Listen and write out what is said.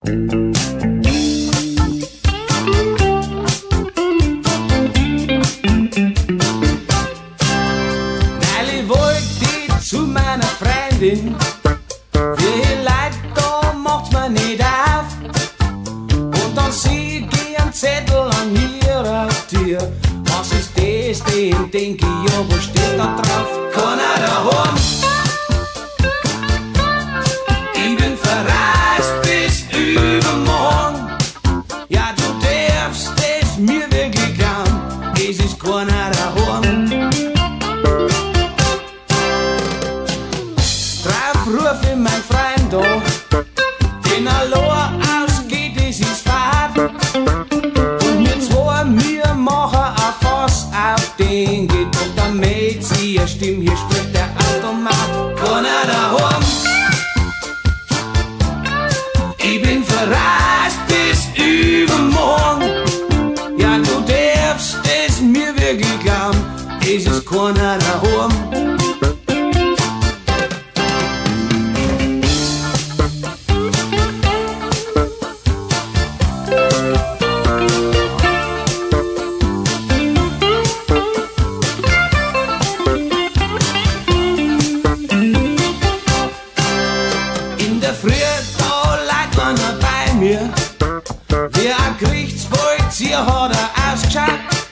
ich wollte zu meiner Freundin, wie Leid, da macht's mir nicht auf. Und dann sieh ich einen Zettel an ihrer Tür. Was ist das denn, denk ich, ja, wo steht da drauf? Keiner daheim. Ich bin verreist bis übermorgen. Ja, du darfst es mir wirklich glauben, es ist keiner daheim. Drauf ruf ich mein Freund an, den allein ausgeht, es ist Fahrt. Und wir zwei, wir machen ein Fass auf den geht. Und dann mäht sie eine Stimme, hier spricht der Automat. Keiner daheim. Ich bin verreist bis übermorgen. Ja, du darfst es mir wirklich glauben, es ist keiner daheim. In der Früh, da lag einer bei mir, wie ein Gerichtsvollzieher hat er ausgeschaut.